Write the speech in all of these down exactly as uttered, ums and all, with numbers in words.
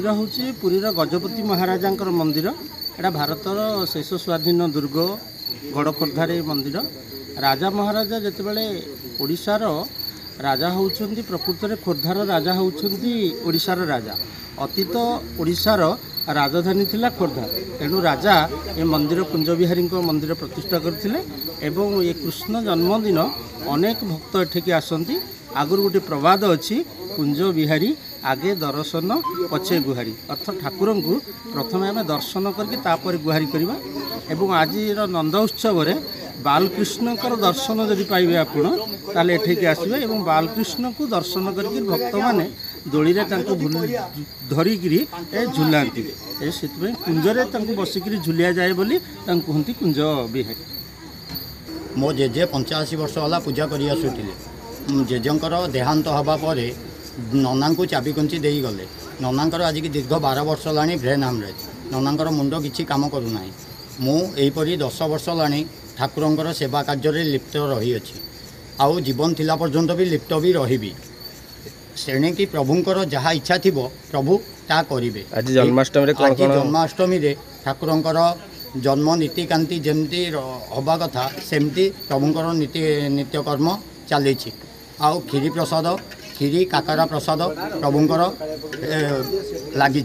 हूँ पुरीर गजपति महाराजा मंदिर। एटा भारतर शेष स्वाधीन दुर्ग गड़ खोर्धार मंदिर। राजा महाराजा जितेबाला ओडिशार राजा होउछन्ति प्रकृत में खोर्धार राजा होउछन्ति ओडिशार राजा। अतीत ओडिशार राजधानी थिला खोर्धा। तेणु राजा ये मंदिर कुंज बिहारी मंदिर प्रतिष्ठा करथिले एवं ये कृष्ण जन्मदिन अनेक भक्त एठिकी आसନ୍ତି। आगुर गोटे प्रवाद अच्छी कुंज बिहारी आगे दर्शन पछे गुहारी अर्थात ठाकुर को प्रथम आम दर्शन करके गुहारी करवा। एवं आज नंद उत्सव बालकृष्ण दर्शन जदि पाइबे आपण ताले एठिकी आसबे एवं बालकृष्ण को दर्शन करके भक्त माने दोली रे तांको धरिकी झुलांती से कुंजरे बसिक झुलिया जाए बोली कहती कुंज बिहारी। मो जेजे पंचाशी वर्ष वाला पूजा करी आसुथिले। जेजेंकर देहांत हवा पर नना को चाबी कंची दे गले। ननांकर आज की दीर्घ बार वर्ष लानी ब्रेन हेमरेज। ननांकर मुंड किसी काम करूना। मुझपरी दस वर्ष लानी ठाकुरंकर सेवा कार्य लिप्त रही अच्छी आउ जीवन थिला पर्यंत भी लिप्त भी रही। श्रेणी की प्रभुंकर जहाँ इच्छा थी प्रभु ता करेंगे। आज जन्माष्टमी आज जन्माष्टमी ठाकुरंकर जन्म नीतिकांति जमती हवा कथा सेमती प्रभुंकर नीति नित्यकर्म चली। आउ खीरी प्रसाद खीरी काकरा प्रसाद प्रभुंकर लगी।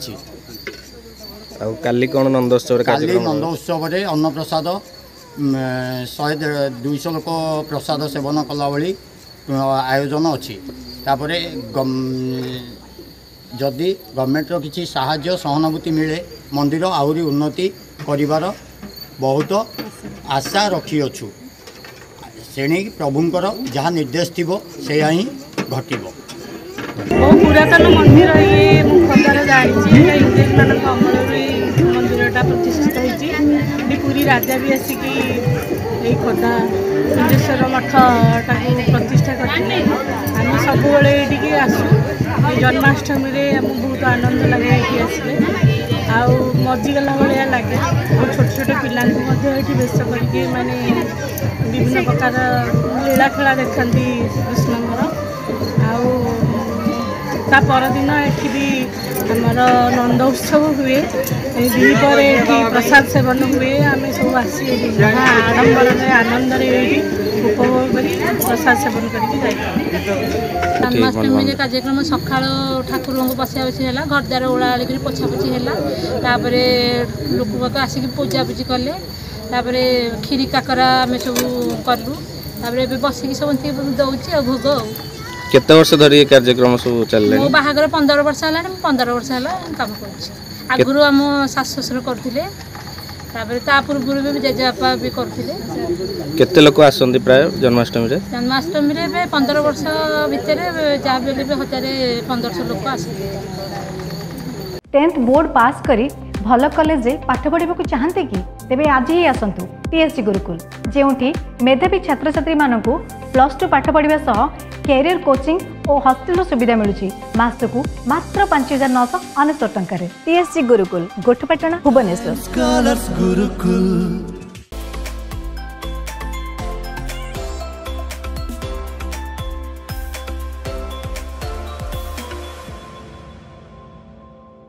काली कौन नंदोत्सव काली नंदोत्सव अन्न प्रसाद शहे दुईश लोक प्रसाद सेवन कला भली आयोजन अच्छी। तापरे जदि गवर्नमेंटर किसी साहाय्य सहानुभूति मिले मंदिर आहरी उन्नति करिवार बहुत आशा रखी अच्छु। श्रेणी प्रभुंकर जहाँ निर्देश थी से ही घटब। बहुत पुरातन मंदिर ये खोर्धार जानी इंग्रेज मान अमल मंदिरटा प्रतिष्ठित होती। पूरी राजा भी आसिकी खोर्धा कुंजेश्वर मठटा प्रतिष्ठा करते। आम सब ये आसू जन्माष्टमी आम बहुत आनंद लगे ये आसले आउ मजिगला भाया लगे। छोट छोट पिला बेश करके माने विभिन्न प्रकार लीला खेला देखती कृष्णଙ୍କର। आउ ता परदिन एठी भी आमर नंद उत्सव हुए। द्विपर ये प्रसाद सेवन हुए। आम सब आसी आडम्बर आनंद उपभोग कर प्रसाद सेवन करके जन्माष्टमी कार्यक्रम सका ठाकुर को बसा बसी है घरद्वार ओलाड़ी कर पोछापोछी है। लोक बाक आसिक पूजापूजी कले। खीरी काकरा आम सब कलु। बसिक सब दौर भोग। केते वर्ष धरी ये कार्यक्रम सब चल मो बाहागर पंदर वर्ष है पंदर वर्ष है काम कर। आगुरी आम सास ससुर करते पूर्व भी जेजेबापा भी करते। केते लोक आसंती प्राय जन्माष्टमी रे? जन्माष्टमी रे पंदर वर्ष भितर जहाँ भी हजार पंदर सौ लोक आस। टेंथ बोर्ड पास करी भल कॉलेज पाठ पढ़ा चाहते कि तेबे आज ही आसतु टीएससी गुरुकुल जेउठी मेधावी छात्र छात्री मानक प्लस टू पाठ पढ़ा सह कैरियर कोचिंग और हॉस्टल सुविधा मिलुची। मासकू मात्र पांच हजार नौश अनेशत टंकार। टीएससी गुरुकुल गोठपाटना भुवनेश्वर।